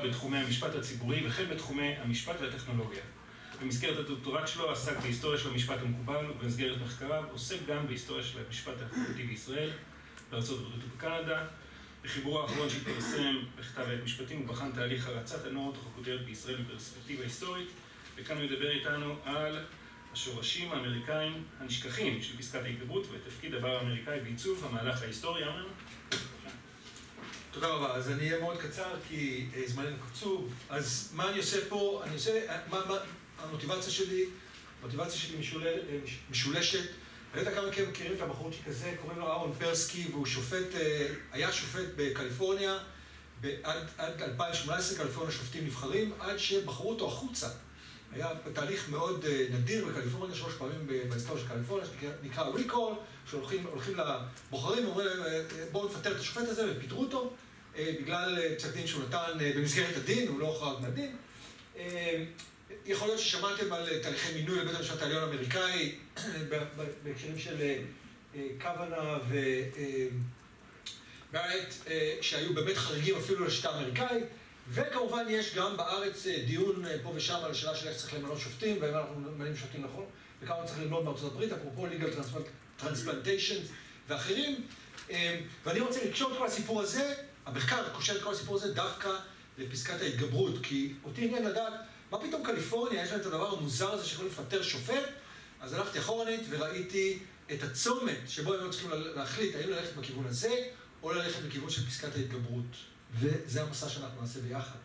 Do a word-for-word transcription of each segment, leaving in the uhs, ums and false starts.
בתחומי המשפט הציבורי וכן בתחומי המשפט והטכנולוגיה. במסגרת הדוקטורט שלו עסק בהיסטוריה של המשפט המקובל, ובמסגרת מחקריו עוסק גם בהיסטוריה של המשפט החוקתי בישראל, בארצות הברית ובקנדה. בחיבורו האחרון שהתפרסם בכתב עת משפטים, הוא בחן תהליך הרצת הנורמות החוקתיות בישראל בפרספקטיבה היסטורית, וכאן הוא ידבר איתנו על השורשים האמריקאים הנשכחים של פסקת ההתגברות ותפקיד הבר האמריקאי בעיצוב המהלך ההיסטורי. אמרנו? תודה רבה. אז אני אהיה מאוד קצר כי זמננו קצוב. אז מה אני עושה פה? אני עושה, מה, מה, המוטיבציה שלי, המוטיבציה שלי משולל, משולשת. אני יודע כמה מכם מכירים את הבחורצ'יק כזה, קוראים לו אהרון פרסקי, והוא שופט, היה שופט בקליפורניה, עד, עד אלפיים שמונה עשרה קליפורניה שופטים נבחרים, עד שבחרו אותו החוצה. היה תהליך מאוד נדיר בקליפורניה, שלוש פעמים בהיסטוריה של קליפורניה, שנקרא ריקול, שהולכים לבוחרים, אומרים להם, בואו נפטר את השופט הזה, ופיטרו אותו, בגלל פסק דין שהוא נתן במסגרת הדין, הוא לא חרג מהדין. יכול להיות ששמעתם על תהליכי מינוי לבית המשפט העליון האמריקאי, בהקשרים של קוונה ובארט, שהיו באמת חריגים אפילו לשיטה האמריקאית, וכמובן יש גם בארץ דיון פה ושם על השאלה של איך צריך למנות שופטים, והאם אנחנו ממנים שופטים נכון, וכמה צריך ללמוד בארצות הברית, אפרופו legal transplantations ואחרים. ואני רוצה לקשור את כל הסיפור הזה, המחקר קושר את כל הסיפור הזה דווקא לפסקת ההתגברות, כי אותי עניין לדעת, מה פתאום קליפורניה, יש להם את הדבר המוזר הזה שיכולים לפטר שופט, אז הלכתי אחורנית וראיתי את הצומת שבו הם לא צריכים להחליט האם ללכת בכיוון הזה, או ללכת בכיוון של פסקת ההתגברות. וזה המסע שאנחנו נעשה ביחד.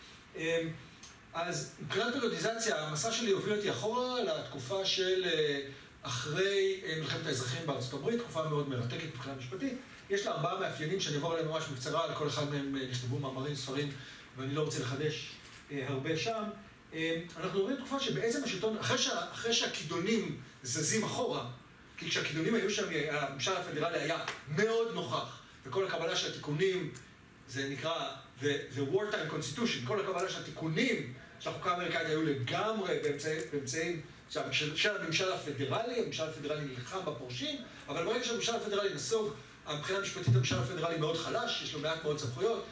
אז מבחינת פריודיזציה, המסע שלי הוביל אותי אחורה לתקופה של אחרי מלחמת האזרחים בארצות הברית, תקופה מאוד מרתקת מבחינה משפטית. יש לה ארבעה מאפיינים שאני אעבור עליהם ממש בקצרה, על כל אחד מהם נכתבו מאמרים, ספרים, ואני לא רוצה לחדש הרבה שם. אנחנו רואים תקופה שבעצם השלטון, אחרי, שה, אחרי שהכידונים זזים אחורה, כי כשהכידונים היו שם, הממשל הפדרלי היה מאוד נוכח, וכל הקבלה של התיקונים, זה נקרא the, the wartime constitution, כל הקבלה של התיקונים של החוקה האמריקאית היו לגמרי באמצעים, באמצעים של, של הממשל הפדרלי, הממשל הפדרלי נלחם בפורשים, אבל ברגע שהממשל הפדרלי נסוג, מבחינה משפטית הממשל הפדרלי מאוד חלש, יש לו מעט מאוד סמכויות.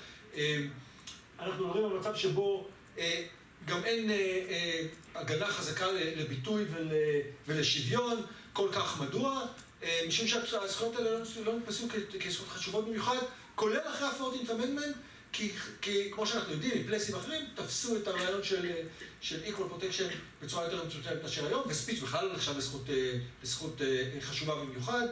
אנחנו מדברים על מצב שבו גם אין הגנה חזקה לביטוי ולשוויון, כל כך מדוע, משום שהזכויות האלה לא נתפסו כזכויות חשובות במיוחד, כולל אחרי ה-פורטינת' אמנדמנט, כי, כי כמו שאנחנו יודעים, מפלסים אחרים, תפסו את הרעיון של, של equal protection בצורה יותר מצומצמת מאשר היום, וספיץ' בכלל לא נחשב לזכות, לזכות חשובה במיוחד.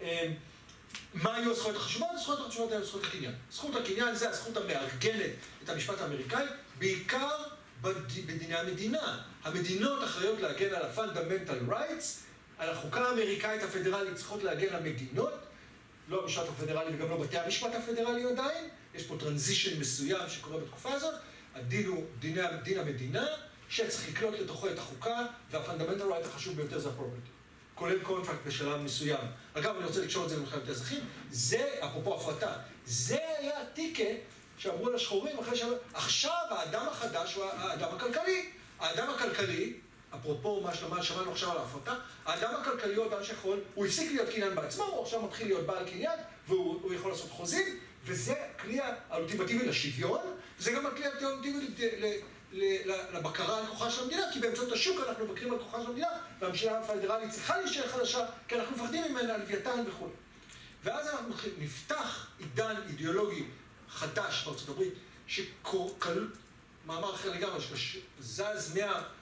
מה היו הזכויות החשובות? הזכויות החשובות היו זכות הקניין. זכות הקניין זה הזכות המארגנת את המשפט האמריקאי, בעיקר בדיני המדינה. המדינות אחראיות להגן על ה-fundamental rights, על החוקה האמריקאית הפדרלית צריכות להגן על מדינות, לא המשפט הפדרלי וגם לא בתי המשפט הפדרלי עדיין, יש פה טרנזישן מסוים שקורה בתקופה הזאת, הדין הוא דיני, דין המדינה, שצריך לקלוט לתוכו את החוקה, וה-fundamental right החשוב ביותר זה ה-property, כולל קונטרקט בשלב מסוים. אגב, אני רוצה לקשור את זה למלחמת האזרחים, זה, אפרופו הפרטה, זה היה הטיקט שאמרו לשחורים אחרי שאמרו, עכשיו האדם החדש הוא האדם הכלכלי. האדם הכלכלי, אפרופו מה שלמה, שמענו עכשיו על ההפרטה, האדם הכלכלי הוא אדם שיכול, הוא הפסיק להיות קניין בעצמו, הוא עכשיו מתחיל להיות בעל קניין, והוא יכול לעשות חוזים, וזה הכלי האולטימטיבי לשוויון, וזה גם הכלי האולטימטיבי לבקרה על כוחה של המדינה, כי באמצעות השוק אנחנו מבקרים על כוחה של המדינה, והממשלה הפדרלית צריכה להישאר חדשה, כי אנחנו מפחדים ממנה, לוויתן וכו'. ואז אנחנו נפתח עידן אידיאולוגי חדש בארצות הברית, שכל, מאמר אחר לגמרי, שזז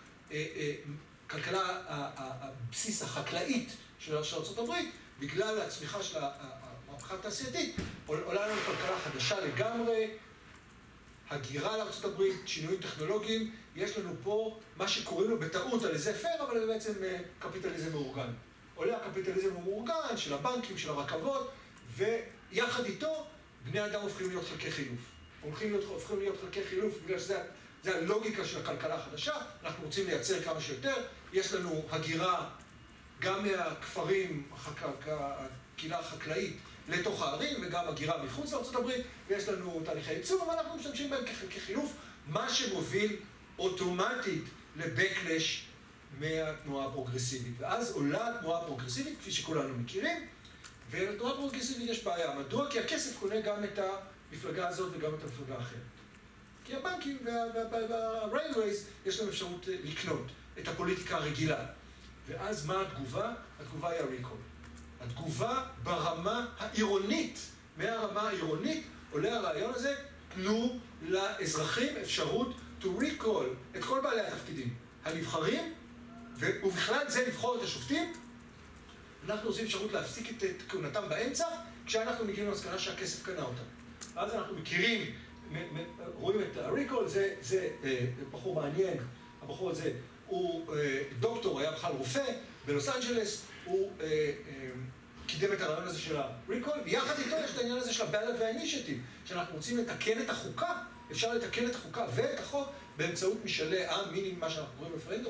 מהכלכלה, הבסיס החקלאית של ארצות הברית, בגלל הצמיחה של המהפכה התעשייתית, עולה לנו כלכלה חדשה לגמרי, הגירה לארצות הברית, שינויים טכנולוגיים, יש לנו פה מה שקוראים לו בטעות על איזה פר, אבל זה בעצם קפיטליזם מאורגן. עולה הקפיטליזם המאורגן של הבנקים, של הרכבות, ויחד איתו בני אדם הופכים להיות חלקי חילוף. הולכים להיות, הופכים להיות חלקי חילוף בגלל שזה זה הלוגיקה של הכלכלה החדשה, אנחנו רוצים לייצר כמה שיותר, יש לנו הגירה גם מהכפרים, הקהילה החקלאית, לתוך הערים, וגם הגירה מחוץ לארצות הברית, ויש לנו תהליכי ייצור, אבל אנחנו משתמשים בהם כחילוף, מה שמוביל אוטומטית לבקלש מהתנועה הפרוגרסיבית. ואז עולה התנועה הפרוגרסיבית, כפי שכולנו מכירים, ולתנועה הפרוגרסיבית יש בעיה. מדוע? כי הכסף קונה גם את המפלגה הזאת וגם את המפלגה האחרת. כי הבנקים וה-railways יש להם אפשרות לקנות את הפוליטיקה הרגילה. ואז מה התגובה? התגובה היא הריקול. התגובה ברמה העירונית, מהרמה העירונית עולה הרעיון הזה, תנו לאזרחים אפשרות to recall את כל בעלי התפקידים הנבחרים, ובכלל זה לבחור את השופטים. אנחנו עושים אפשרות להפסיק את כהונתם באמצע, כשאנחנו מגיעים למסקנה שהכסף קנה אותם. אז אנחנו מכירים, רואים את הריקול, זה, זה בחור מעניין, הבחור הזה הוא דוקטור, היה בכלל רופא בלוס אנג'לס, הוא קידם את הרעיון הזה של הריקול, ויחד איתו יש את העניין הזה של הבלט והאינישטיב, שאנחנו רוצים לתקן את החוקה, אפשר לתקן את החוקה ואת החוק באמצעות משאלי עם, מינים, מה שאנחנו קוראים בפרנדום,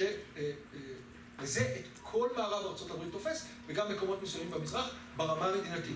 שזה את כל מערב ארצות הברית תופס, וגם מקומות מסוימים במזרח, ברמה המדינתית.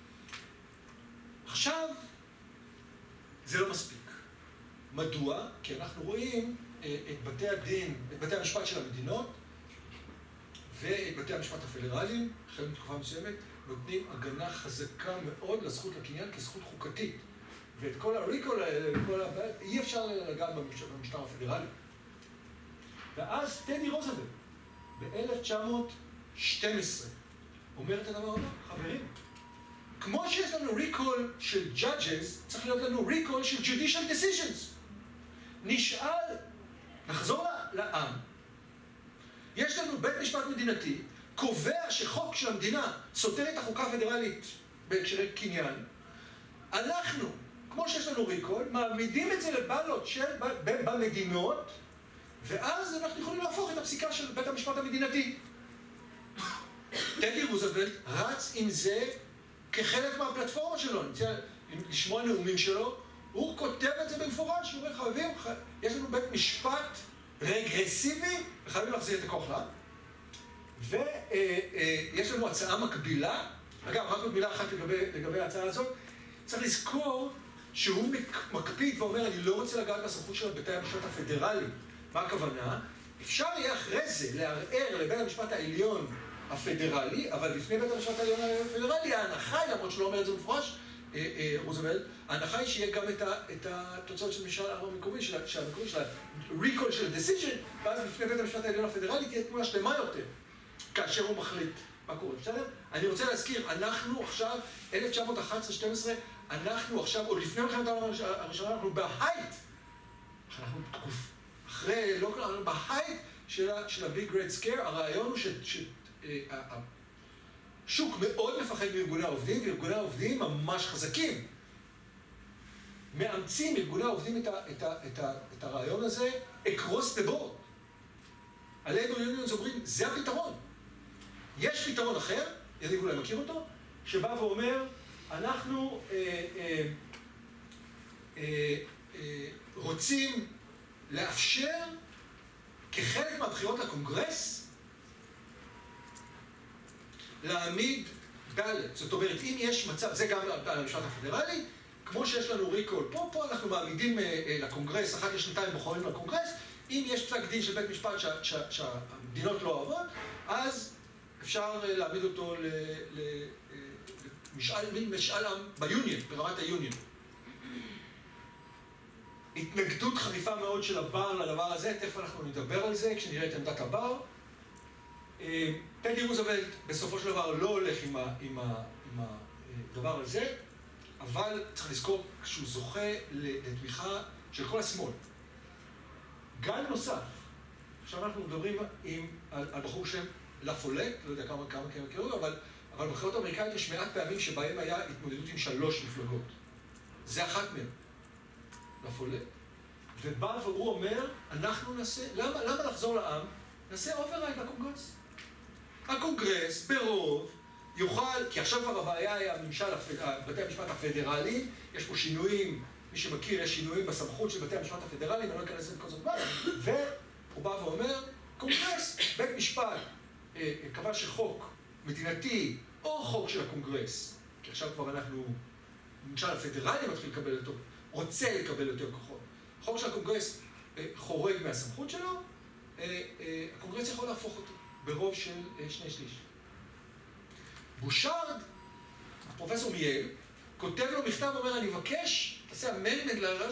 עכשיו, זה לא מספיק. מדוע? כי אנחנו רואים את בתי הדין, את בתי המשפט של המדינות, ואת בתי המשפט הפדרליים, חלק מתקופה מסוימת, נותנים הגנה חזקה מאוד לזכות לקניין כזכות חוקתית. ואת כל הריקול האלה, וכל הבעיה, אי אפשר לגעת במשטר הפדרלי. ואז טדי רוזוולט, ב-אלף תשע מאות שתים עשרה, אומר את הדבר הבא, חברים, כמו שיש לנו ריקול של judges, צריך להיות לנו ריקול של judicial decisions. נשאל, נחזור לעם, יש לנו בית משפט מדינתי, קובע שחוק של המדינה סותר את החוקה הפדרלית בהקשרי קניין. אנחנו, כמו שיש לנו ריקול, מעמידים את זה לבעלות של במדינות, ואז אנחנו יכולים להפוך את הפסיקה של בית המשפט המדינתי. טדי רוזוולט רץ עם זה כחלק מהפלטפורמה שלו. נמצא לשמוע נאומים שלו, הוא כותב את זה במפורש, הוא אומר, חייבים, יש לנו בית משפט רגרסיבי, וחייבים להחזיר את הכוח לעם. ויש לנו הצעה מקבילה, אגב, רק מקבילה אחת לגבי, לגבי ההצעה הזאת, צריך לזכור שהוא מקפיד ואומר, אני לא רוצה לגעת בסמכות של בתי המשפט הפדרליים. מה הכוונה? אפשר יהיה אחרי זה לערער לבית המשפט העליון הפדרלי, אבל לפני בית המשפט העליון הפדרלי, ההנחה היא, למרות שלא אומר את זה מפורש, רוזוולט, ההנחה היא שיהיה גם את התוצאות של משאל העם המקומי, של המקומי, של ה-recall של ה-decision, ואז לפני בית המשפט העליון הפדרלי תהיה תמונה שלמה יותר, כאשר הוא מחליט מה קורה. בסדר? אני רוצה להזכיר, אנחנו עכשיו, אלף תשע מאות אחת עשרה שתים עשרה, אנחנו עכשיו, עוד לפני מלחמת העולם הראשונה, אנחנו בהייט, אנחנו תקוף, אחרי, לא כלל, בהייט של ה-big great scare, הרעיון הוא ששוק מאוד מפחד מארגוני העובדים, וארגוני העובדים ממש חזקים. מאמצים ארגוני העובדים את, ה, את, ה, את, ה, את הרעיון הזה, across the board. ה-labor unions אומרים, זה הפתרון. יש פתרון אחר, ידיב אולי מכיר אותו, שבא ואומר, אנחנו אה, אה, אה, אה, רוצים לאפשר, כחלק מהבחירות לקונגרס, להעמיד בלט. זאת אומרת, אם יש מצב, זה גם על המשפט הפדרלי, כמו שיש לנו ריקול, פה, פה אנחנו מעמידים אה, לקונגרס, אחת לשנתיים בוחרים לקונגרס, אם יש פסק דין של בית משפט שה, שה, שהמדינות לא אוהבות, אז אפשר להעמיד אותו למשאל עם ביוניון, ברמת היוניון. התנגדות חריפה מאוד של הבר לדבר הזה, תכף אנחנו נדבר על זה כשנראה את עמדת הבר. טדי רוזוולט בסופו של דבר לא הולך עם, ה, עם, ה, עם הדבר הזה, אבל צריך לזכור שהוא זוכה לתמיכה של כל השמאל. גל נוסף, עכשיו אנחנו מדברים עם, על, על בחור שם לפולט, לא יודע כמה כמה כמה קראו, אבל, אבל בבחירות האמריקאית יש מעט פעמים שבהם היה התמודדות עם שלוש מפלגות. זה אחת מהן, לפולט. ובא והוא אומר, אנחנו נעשה, למה, למה לחזור לעם? נעשה אוברייד לקונגרס. הקונגרס ברוב יוכל, כי עכשיו כבר הבעיה היא הממשל, בתי המשפט הפדרליים, יש פה שינויים, מי שמכיר, יש שינויים בסמכות של בתי המשפט הפדרליים, אני לא אכנס לזה בכל זאת בעיה, והוא בא ואומר, קונגרס, בית משפט, קבע שחוק מדינתי או חוק של הקונגרס, כי עכשיו כבר אנחנו, ממשל הפדרלי מתחיל לקבל אותו, רוצה לקבל יותר כוחות. חוק של הקונגרס חורג מהסמכות שלו, הקונגרס יכול להפוך אותו ברוב של שני שליש. בושארד, הפרופסור מייל, כותב לו מכתב ואומר, אני מבקש, תעשה אמנדמנט לרעיון שלך,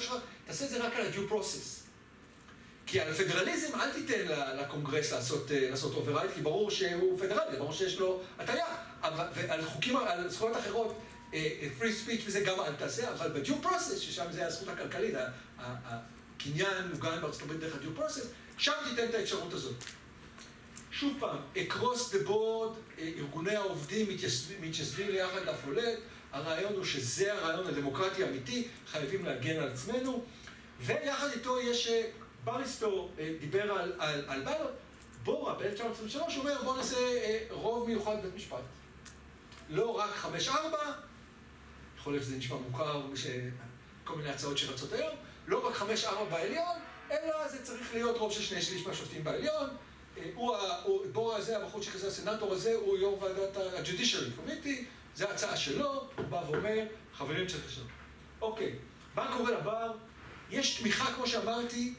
תעשה את זה רק על ה-due process. כי על הפדרליזם אל תיתן לקונגרס לעשות, לעשות override, כי ברור שהוא פדרלי, ברור שיש לו הטיה. ועל חוקים, על זכויות אחרות, free speech וזה גם אל תעשה, אבל ב-due process, ששם זה הזכות הכלכלית, הקניין מוגן בארצות הברית דרך ה-due process, שם תיתן את האפשרות הזאת. שוב פעם, across the board, ארגוני העובדים מתיישבים ליחד לפולט, הרעיון הוא שזה הרעיון הדמוקרטי האמיתי, חייבים להגן על עצמנו, ויחד איתו יש, בריסטו דיבר על, על, על ביילוט, בורה ב-אלף תשע מאות עשרים ושלוש אומר בוא נעשה רוב מיוחד בית משפט. לא רק חמש ארבע, יכול להיות שזה נשמע מוכר, כל מיני הצעות שרצות היום, לא רק חמש ארבע בעליון, אלא זה צריך להיות רוב של שני שליש מהשופטים בעליון, הוא, הוא, בורה הזה, הבחור שכזה, הסנאטור הזה, הוא יו"ר ועדת ה-Judiciary Committee, זו ההצעה שלו, הוא בא ואומר, חברים צריך לשנות. אוקיי, מה קורה לבר? יש תמיכה, כמו שאמרתי,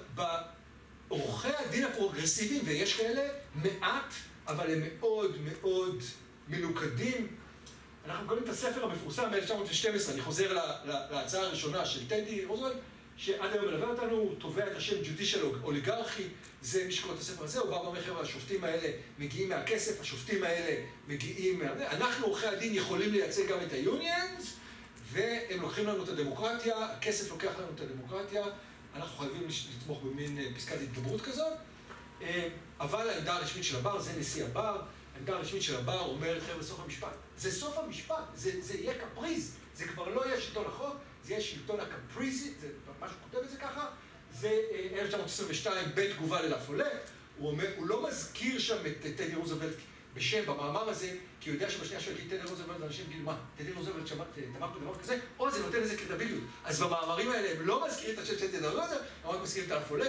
בעורכי הדין הפרוגרסיביים, ויש כאלה מעט, אבל הם מאוד מאוד מלוכדים. אנחנו קוראים את הספר המפורסם מ-אלף תשע מאות ושתים עשרה, אני חוזר להצעה הראשונה של טדי רוזוולט, שעד היום מלווה אותנו, הוא תובע את השם ג'ודישל אוליגרכי, זה מי שקורא את הספר הזה, הוא בא ואומר, חבר'ה, השופטים האלה מגיעים מהכסף, השופטים האלה מגיעים מה... אנחנו, עורכי הדין, יכולים לייצג גם את היוניאנס, והם לוקחים לנו את הדמוקרטיה, הכסף לוקח לנו את הדמוקרטיה, אנחנו חייבים לתמוך במין פסקת התגברות כזאת, אבל העמדה הרשמית של הבר, זה נשיא הבר, העמדה הרשמית של הבר אומרת, חבר'ה, סוף המשפט. זה סוף המשפט, זה, זה יהיה קפריז, זה כבר לא יהיה שלטון החוק, זה יהיה שלטון הקפריזי, זה ממש כותב את זה ככה, זה אלף תשע מאות עשרים ושתיים, בתגובה ללפולט, הוא אומר, הוא לא מזכיר שם את טדי רוזוולט בשם במאמר הזה, כי הוא יודע שבשנייה שהוא יגיד טדי רוזוולט, ואנשים יגידו, מה, טדי רוזוולט תמך בדבר כזה, או זה נותן איזה קרדיביליות. אז במאמרים האלה הם לא מזכירים את השם של טדי רוזוולט, הם רק מזכירים את הלפולט,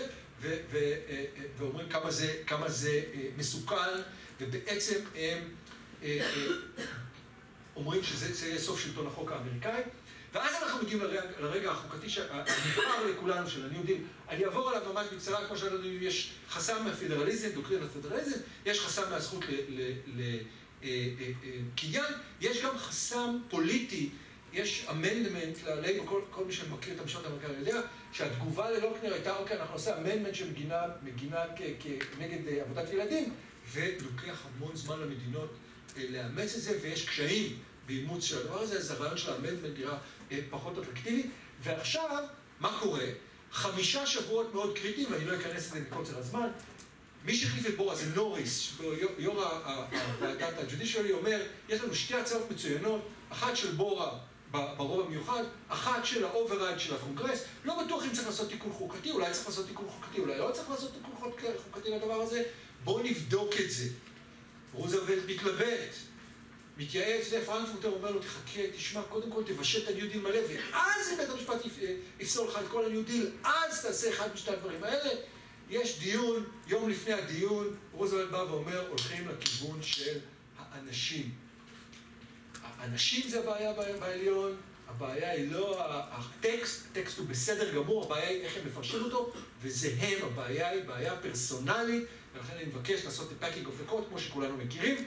ואומרים כמה זה, כמה זה מסוכן, ובעצם הם אומרים שזה יהיה סוף שלטון החוק האמריקאי. ואז אנחנו מגיעים לרגע החוקתי שהנבחר לכולנו של הניו דיל. אני אעבור עליו ממש בקצרה, כמו שאנחנו יודעים, יש חסם מהפדרליזם, דוקטרינת הפדרליזם, יש חסם מהזכות לקניין, יש גם חסם פוליטי, יש אמנדמנט ללייבור, כל, כל מי שמכיר את המשפט האמריקאי יודע, שהתגובה ללוקנר הייתה, אוקיי, אנחנו עושה אמנדמנט שמגינה כנגד עבודת ילדים, ולוקח המון זמן למדינות לאמץ את זה, ויש קשיים באימוץ של הדבר הזה, אז הרעיון של האמנדמנט נראה פחות אטרקטיבי. ועכשיו, מה קורה? חמישה שבועות מאוד קריטיים, ואני לא אכנס לזה מקוצר הזמן, מי שהחליף את בורה זה נוריס, יו"ר ועדת ה-Judiciary אומר, יש לנו שתי הצעות מצוינות, אחת של בורה ברוב המיוחד, אחת של ה-override של הקונגרס, לא בטוח אם צריך לעשות תיקון חוקתי, אולי צריך לעשות תיקון חוקתי, אולי לא צריך לעשות תיקון חוקתי לדבר הזה, בואו נבדוק את זה. רוזוולט מתלבט, מתייעץ, פרנקפורטר אומר לו, תחכה, תשמע, קודם כל תבשל את הניו דיל מלא, ואז אם בית המשפט יפסול לך את כל הניו דיל, אז תעשה אחד משתי הדברים האלה. יש דיון, יום לפני הדיון, רוזוולט בא ואומר, הולכים לכיוון של האנשים. האנשים זה הבעיה בעליון, הבעיה היא לא הטקסט, הטקסט הוא בסדר גמור, הבעיה היא איך הם מפרשים אותו, וזה הם, הבעיה היא בעיה פרסונלית, ולכן אני מבקש לעשות את פאקינג אוף הקוד, כמו שכולנו מכירים,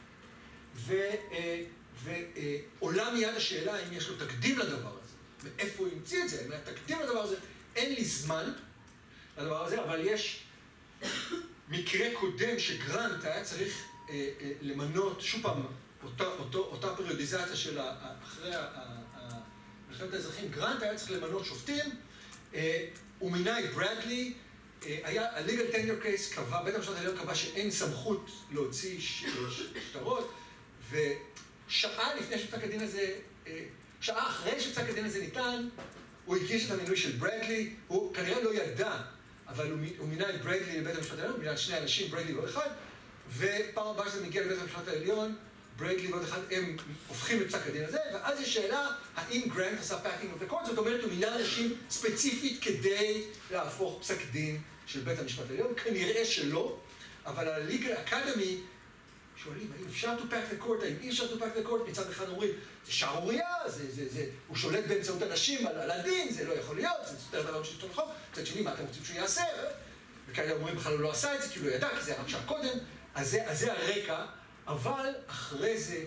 ועולה מיד השאלה אם יש לו תקדים לדבר הזה, מאיפה הוא המציא את זה, אם היה תקדים לדבר הזה, אין לי זמן לדבר הזה, אבל יש מקרה קודם שגרנט היה צריך למנות, שוב פעם, אותה, אותו, אותה פריודיזציה של אחרי מלחמת האזרחים, גרנט היה צריך למנות שופטים, הוא מינה את ברדלי, היה, ה-legal tenure case קבע, בית המשפט העליון קבע שאין סמכות להוציא שטרות, ושעה לפני שפסק הדין הזה, שעה אחרי שפסק הדין הזה ניתן, הוא הגיש את המינוי של ברדלי, הוא כנראה לא ידע, אבל הוא, הוא מינה את ברדלי לבית המשפט העליון, הוא מינה את שני אנשים, ברדלי לא אחד, ופעם הבאה שזה מגיע לבית המשפט העליון, ברדלי ועוד אחד, הם הופכים את פסק הדין הזה, ואז יש שאלה, האם גרנט עשה פאקינג אוף הקוד, זאת אומרת, הוא מינה אנשים ספציפית כדי להפוך פסק דין של בית המשפט העליון, כנראה שלא, אבל ה-legal academy שואלים, האם אפשר to pack the court, האם אי אפשר to pack the court, מצד אחד אומרים, זה שערורייה, זה, זה, זה, הוא שולט באמצעות אנשים על, על הדין, זה לא יכול להיות, זה סותר דבר של שלטון החוק, מצד שני, מה אתם רוצים שהוא יעשה? וכאלה אומרים, בכלל הוא לא עשה את זה, כי הוא לא ידע, כי זה היה רק שעה קודם, אז זה, אז זה הרקע, אבל אחרי זה,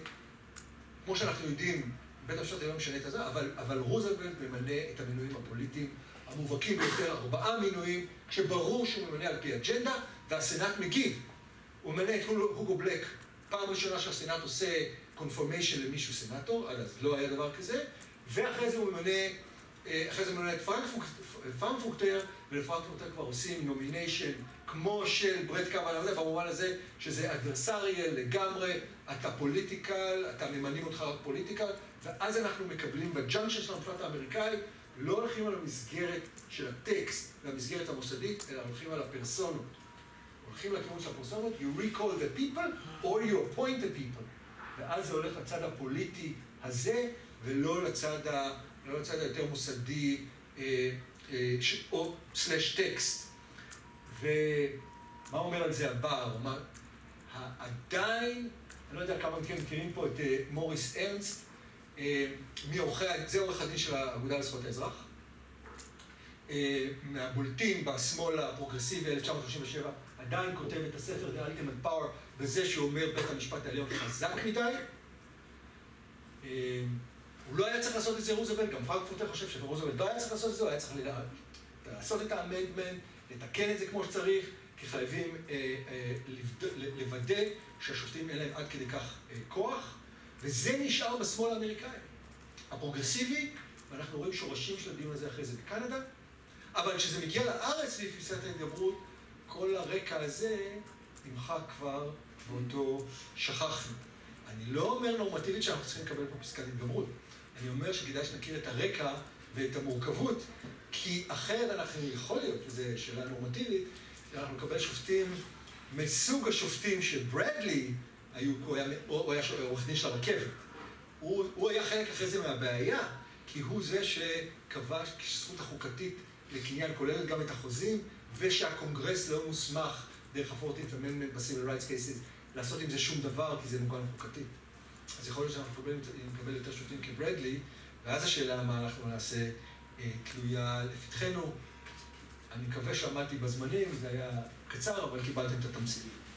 כמו שאנחנו יודעים, בית המשפט היום משנה את זה, אבל, אבל רוזוולט ממנה את המינויים הפוליטיים המובהקים ביותר, ארבעה מינויים, כשברור שהוא ממנה על פי אג'נדה, והסנאט מגיב. הוא ממנה את הוגו בלק, פעם ראשונה שהסנאט עושה קונפורמיישן למישהו סנאטור, אז לא היה דבר כזה, ואחרי זה הוא ממנה, אחרי זה הוא ממנה את פרנקפורטר, ולפרנקפורטר כבר עושים נומיניישן כמו של ברד קוואן, במובן הזה שזה אדברסריאל לגמרי, אתה פוליטיקל, אתה ממנים אותך רק פוליטיקל, ואז אנחנו מקבלים בג'אנקשן של המשפט האמריקאי, לא הולכים על המסגרת של הטקסט והמסגרת המוסדית, אלא הולכים על הפרסונות. הולכים לכיוון של הפרסונות, you recall the people or you appoint the people. ואז זה הולך לצד הפוליטי הזה, ולא לצד, ה, לא לצד היותר מוסדי, אה, אה, ש, או סלש טקסט. ומה אומר על זה הבר? אומר, עדיין, אני לא יודע כמה מכם מכירים פה את אה, מוריס ארנסט, אה, מעורכי, זה עורך הדין של האגודה לזכויות האזרח. אה, מהבולטים בשמאל הפרוגרסיבי אלף תשע מאות שלושים ושבע, עדיין כותב את הספר The Ultimate Power בזה שהוא אומר בית המשפט העליון חזק מדי. הוא לא היה צריך לעשות את זה רוזוולט, גם פרנקפורטר חושב שרוזוולט לא היה צריך לעשות את זה, הוא היה צריך לעשות את האמנדמנט, לתקן את זה כמו שצריך, כי חייבים לוודא שהשופטים אין להם עד כדי כך כוח, וזה נשאר בשמאל האמריקאי, הפרוגרסיבי, ואנחנו רואים שורשים של הדיון הזה אחרי זה בקנדה, אבל כשזה מגיע לארץ לפסקת ההתגברות, כל הרקע הזה נמחק כבר באותו שכחנו. אני לא אומר נורמטיבית שאנחנו צריכים לקבל פה פסקת התגברות. אני אומר שכדאי שנכיר את הרקע ואת המורכבות, כי אחרת אנחנו יכול להיות, וזו שאלה נורמטיבית, שאנחנו נקבל שופטים מסוג השופטים שברדלי, היו, הוא היה, הוא היה עורך דין של הרכבת. הוא, הוא היה חלק אחרי זה מהבעיה, כי הוא זה שקבע שזכות החוקתית לקניין כוללת גם את החוזים, ושהקונגרס לא מוסמך דרך ה-פורטינט אמנדמנט ב-Civil Rights Cases לעשות עם זה שום דבר, כי זה מוגן חוקתית. אז יכול להיות שאנחנו נקבל יותר שופטים כברדלי, ואז השאלה מה אנחנו נעשה אה, תלויה לפתחנו. אני מקווה שעמדתי בזמנים, זה היה קצר, אבל קיבלתם את התמציל.